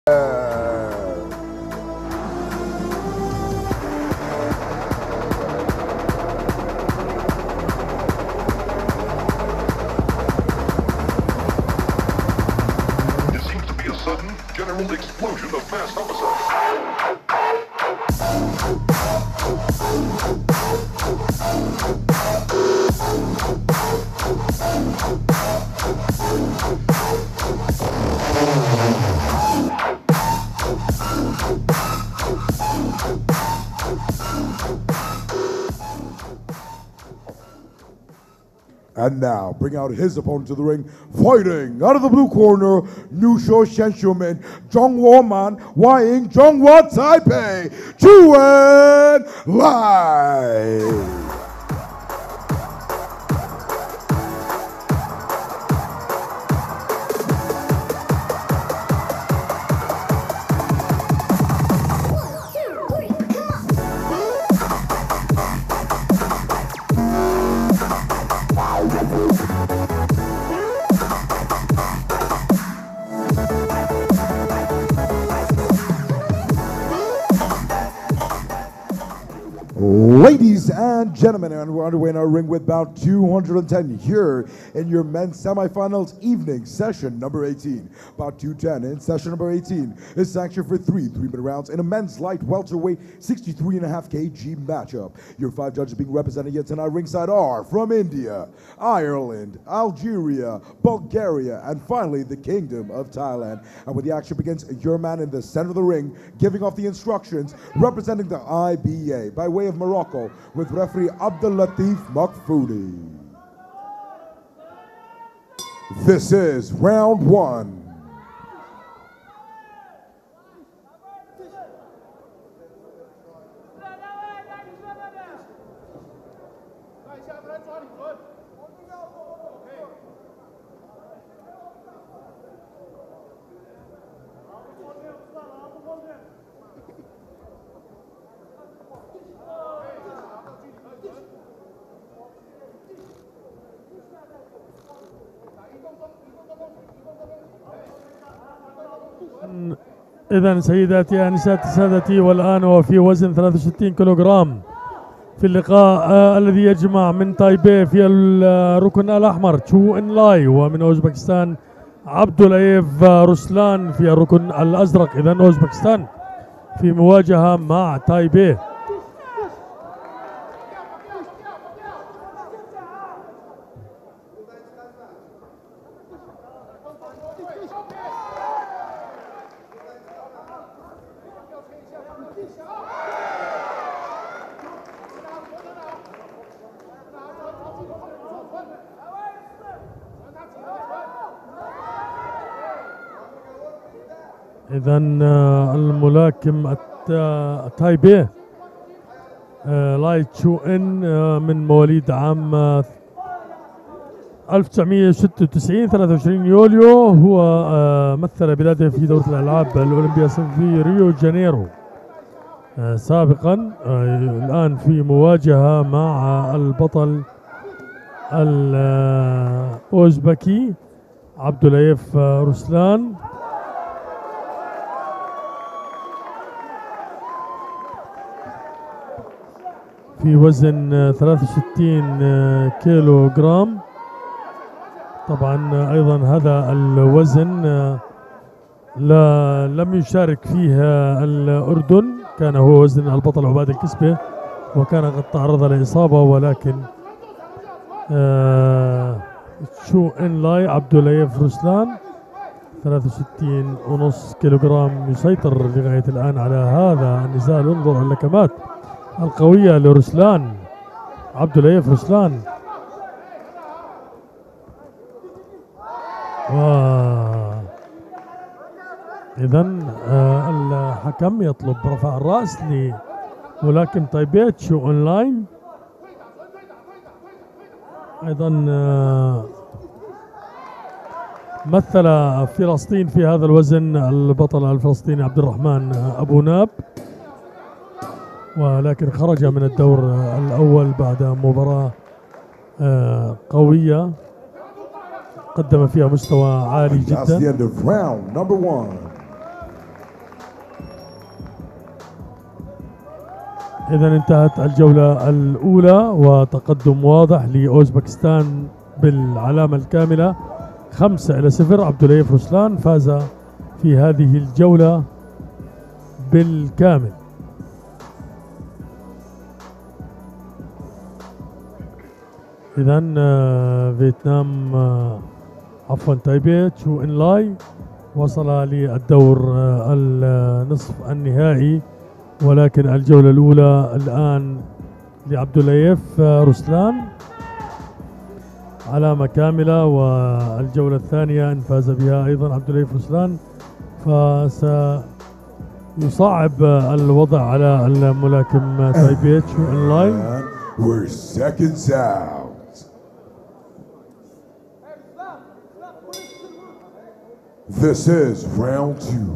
seems to be a sudden general explosion of mass homicide. And now, bring out his opponent to the ring, fighting out of the blue corner, Nusho Shenshuman, Zhonghuo Man, Wying, Zhonghua Taipei, Chuan Lai. Ladies and gentlemen, and we're underway in our ring with bout 210 here in your men's semifinals evening session number 18. Bout 210 in session number 18 is sanctioned for three-minute rounds in a men's light welterweight 63.5 kg matchup. Your 5 judges being represented here tonight ringside are from India, Ireland, Algeria, Bulgaria, and finally the Kingdom of Thailand. And when the action begins, your man in the center of the ring giving off the instructions, representing the IBA by way of Morocco, with referee Abdul Latif Makfoudi. This is round 1. إذن سيداتي أنساتي سادتي، والآن هو في وزن 63 كيلوغرام في اللقاء الذي يجمع من تايبي في الركن الأحمر تشو إن لاي، ومن أوزبكستان عبدولايف رسلان في الركن الأزرق. إذن أوزبكستان في مواجهة مع تايبي. إذن الملاكم تايبي لاي تشو إن من مواليد عام 1996 23 يوليو، هو مثل بلاده في دورة الألعاب الأولمبية في ريو جانيرو سابقا. الآن في مواجهة مع البطل الأوزبكي عبدولايف رسلان. في وزن 63 كيلو جرام. طبعا أيضا هذا الوزن لم يشارك فيها الأردن، كان هو وزن البطل عباد الكسبة وكان قد تعرض لإصابة، ولكن تشو إن لاي عبدولايف رسلان 63.5 كيلوغرام يسيطر لغاية الآن على هذا النزال. انظر اللكمات القوية لرسلان، عبدولايف رسلان. إذن الحكم يطلب رفع الرأس لملاكم تايبي تشو أونلاين. أيضا مثل فلسطين في هذا الوزن البطل الفلسطيني عبد الرحمن أبو ناب، ولكن خرج من الدور الأول بعد مباراة قوية قدم فيها مستوى عالي جدا. إذا انتهت الجولة الأولى وتقدم واضح لأوزبكستان بالعلامة الكاملة 5-0. عبد الليث رسلان فاز في هذه الجولة بالكامل. إذا فيتنام عفوا تايبي تشو إن لاي وصل للدور النصف النهائي، ولكن الجولة الأولى الآن لعبد الليث رسلان علامة كاملة، والجولة الثانية إن فاز بها أيضا عبد الليث رسلان فسيصعب الوضع على الملاكم تايبي تشو إن لاي. We're seconds out. This is round 2.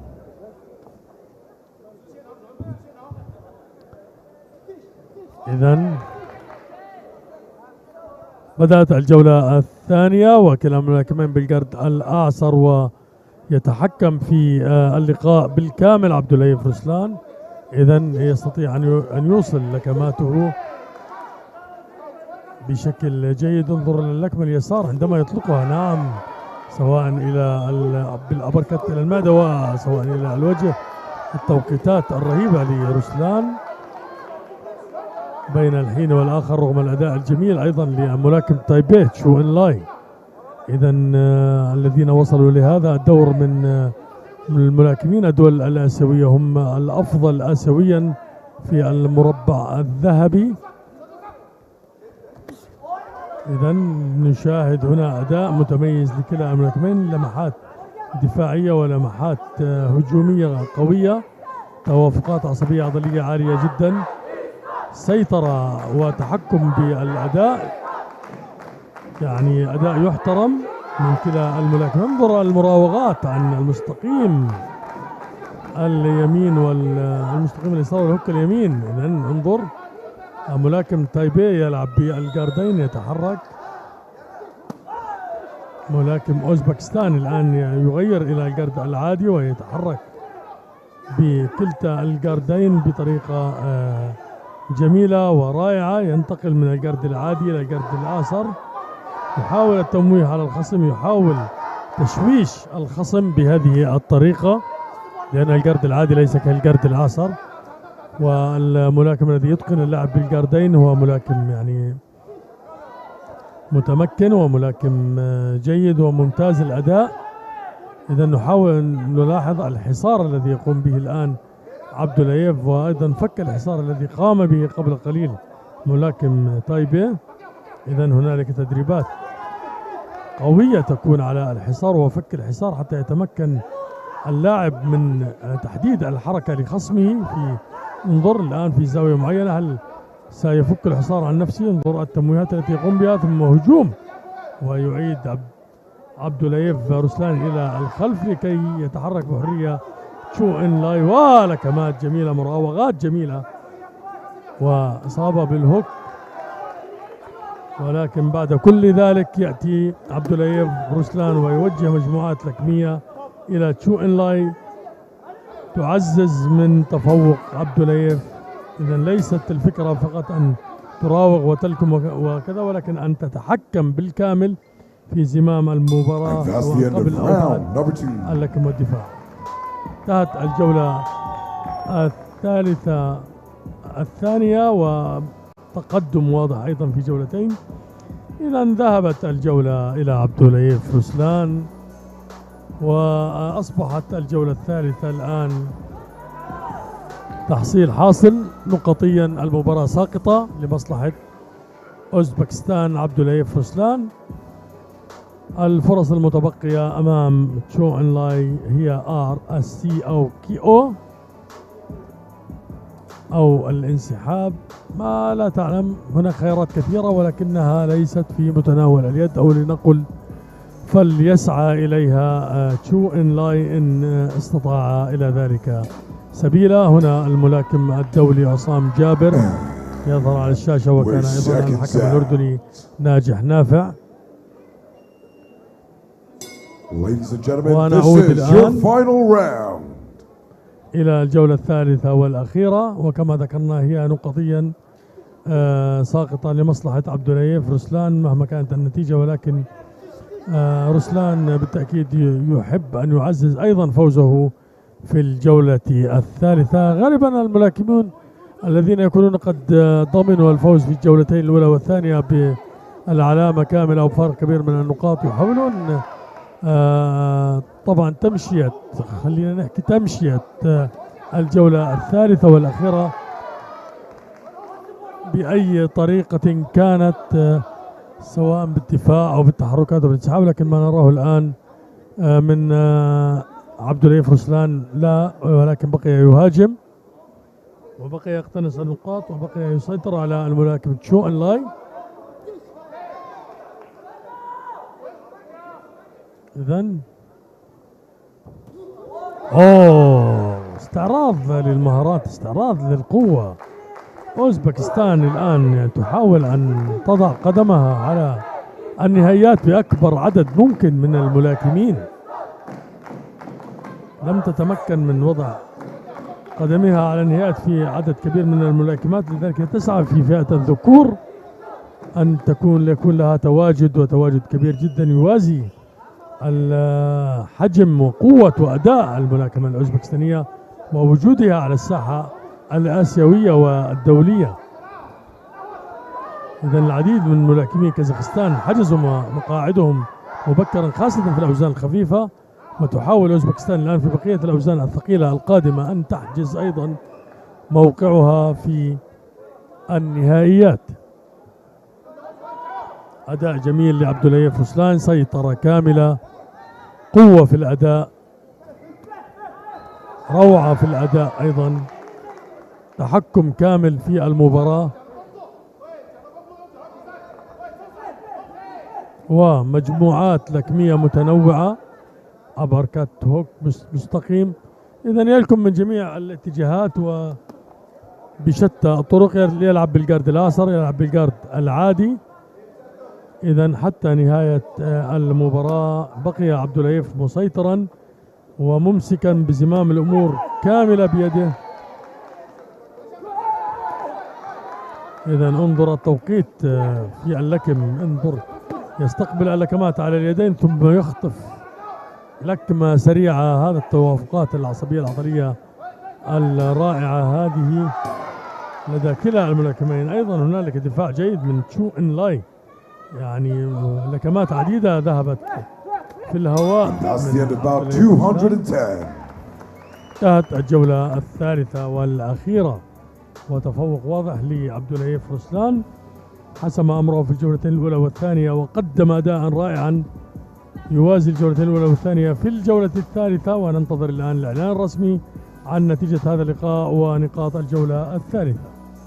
إذن بدأت الجولة الثانية وكلا الملاكمين بالجرد الأعصر، ويتحكم في اللقاء بالكامل عبد الليث رسلان. إذن يستطيع أن يوصل لكماته بشكل جيد. انظر للكمة اليسار عندما يطلقها، نعم، سواء إلى بالأبركت إلى المعدة وسواء إلى الوجه. التوقيتات الرهيبة لرسلان بين الحين والآخر رغم الأداء الجميل أيضا لملاكم تايبي تشو إن لاي. إذا الذين وصلوا لهذا الدور من الملاكمين الدول الآسيوية هم الأفضل آسيويا في المربع الذهبي. إذا نشاهد هنا أداء متميز لكلا الملاكمين، لمحات دفاعية ولمحات هجومية قوية، توافقات عصبية عضلية عالية جدا، سيطرة وتحكم بالأداء، يعني أداء يحترم من كلا الملاكمين. انظر المراوغات عن المستقيم اليمين والمستقيم اليسار والهوك اليمين. إذا انظر ملاكم تايبي يلعب بالجاردين، يتحرك. ملاكم أوزبكستان الآن يغير إلى الجارد العادي ويتحرك بكلتا الجاردين بطريقة جميلة ورائعة، ينتقل من الجارد العادي إلى الجارد الآخر، يحاول التمويه على الخصم، يحاول تشويش الخصم بهذه الطريقة، لأن الجارد العادي ليس كالجارد الآخر. والملاكم الذي يتقن اللعب بالجاردين هو ملاكم يعني متمكن وملاكم جيد وممتاز الأداء. إذا نحاول نلاحظ الحصار الذي يقوم به الآن عبد الليث، وأيضا فك الحصار الذي قام به قبل قليل ملاكم تايبي. إذا هنالك تدريبات قوية تكون على الحصار وفك الحصار حتى يتمكن اللاعب من تحديد الحركة لخصمه. في انظر الآن في زاوية معينة، هل سيفك الحصار عن نفسه؟ انظر التمويهات التي يقوم بها، ثم هجوم ويعيد عبد الليث رسلان إلى الخلف لكي يتحرك بحرية تشو إن لاي، ولكمات جميلة، مراوغات جميلة وإصابة بالهوك. ولكن بعد كل ذلك يأتي عبد الليث رسلان ويوجه مجموعات لكمية إلى تشو إن لاي تعزز من تفوق عبد الليث. إذا ليست الفكرة فقط أن تراوغ وتلكم وكذا، ولكن أن تتحكم بالكامل في زمام المباراة قبل أو بعد اللكم والدفاع. انتهت الجولة الثانية وتقدم واضح أيضا في جولتين. إذا ذهبت الجولة إلى عبد الليث رسلان، وأصبحت الجولة الثالثة الآن تحصيل حاصل نقطيا، المباراة ساقطة لمصلحة أوزبكستان عبد الليث رسلان. الفرص المتبقية أمام تشو إن لاي هي RSC أو KO أو الانسحاب، ما لا تعلم. هناك خيارات كثيرة ولكنها ليست في متناول اليد، أو لنقل فليسعى إليها تشو إن لاي إن استطاع إلى ذلك سبيلا. هنا الملاكم الدولي عصام جابر يظهر على الشاشة، وكان أيضا الحكم الأردني ناجح نافع. Ladies and gentlemen, this is your final round. إلى الجولة الثالثة والأخيرة، وكما ذكرنا هي نقطيا ساقطة لمصلحة عبدالهيف رسلان مهما كانت النتيجة، ولكن رسلان بالتأكيد يحب أن يعزز أيضا فوزه في الجولة الثالثة. غالبا الملاكمون الذين يكونون قد ضمنوا الفوز في الجولتين الأولى والثانية بالعلامة كاملة أو بفارق كبير من النقاط يحاولون طبعا تمشية، خلينا نحكي تمشية الجولة الثالثة والأخيرة بأي طريقة كانت، سواء بالدفاع أو بالتحركات أو بالانسحاب، لكن ما نراه الآن من عبدالهيف رسلان لا، ولكن بقي يهاجم وبقي يقتنص النقاط وبقي يسيطر على الملاكم تشو ان لاي. إذن استعراض للمهارات، استعراض للقوة. أوزبكستان الآن تحاول أن تضع قدمها على النهائيات بأكبر عدد ممكن من الملاكمين، لم تتمكن من وضع قدمها على النهائيات في عدد كبير من الملاكمات، لذلك تسعى في فئة الذكور أن يكون لها تواجد، وتواجد كبير جدا يوازي الحجم وقوة وأداء الملاكمة الأوزبكستانية ووجودها على الساحة الآسيوية والدولية. إذا العديد من ملاكمي كازاخستان حجزوا مقاعدهم مبكرا خاصة في الأوزان الخفيفة، وتحاول أوزبكستان الآن في بقية الأوزان الثقيلة القادمة أن تحجز أيضا موقعها في النهائيات. أداء جميل لعبدالهيف رسلان، سيطرة كاملة، قوة في الأداء، روعة في الأداء، أيضا تحكم كامل في المباراة، ومجموعات لكمية متنوعة، أبركات هوك مستقيم. إذا يلكم من جميع الاتجاهات وبشتى الطرق، يلعب بالجارد الآيسر، يلعب بالجارد العادي. إذا حتى نهاية المباراة بقي عبدالهيف مسيطرا وممسكا بزمام الأمور كاملة بيده. إذا انظر التوقيت في اللكم، انظر يستقبل اللكمات على اليدين ثم يخطف لكمة سريعة. هذا التوافقات العصبية العضلية الرائعة هذه لدى كلا الملاكمين. أيضا هنالك دفاع جيد من تشو ان لاي، يعني لكمات عديدة ذهبت في الهواء. انتهت الجولة الثالثة والأخيرة وتفوق واضح لعبدالهيف رسلان، حسم أمره في الجولتين الأولى والثانية وقدم أداء رائعا يوازي الجولتين الأولى والثانية في الجولة الثالثة. وننتظر الآن الإعلان الرسمي عن نتيجة هذا اللقاء ونقاط الجولة الثالثة.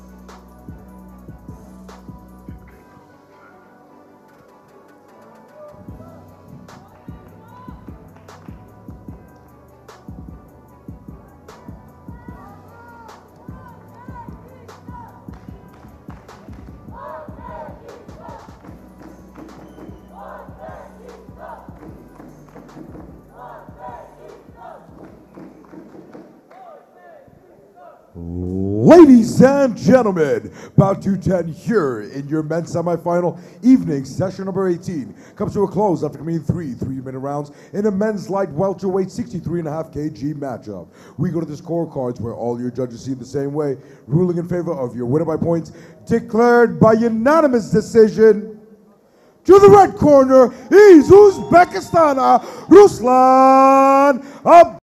Ladies and gentlemen, bout 210 here in your men's semifinal evening session number 18 comes to a close after coming three 3-minute rounds in a men's light welterweight 63.5 kg matchup. We go to the scorecards where all your judges see it the same way, ruling in favor of your winner by points, declared by unanimous decision. To the red corner, he's Uzbekistan, Ruslan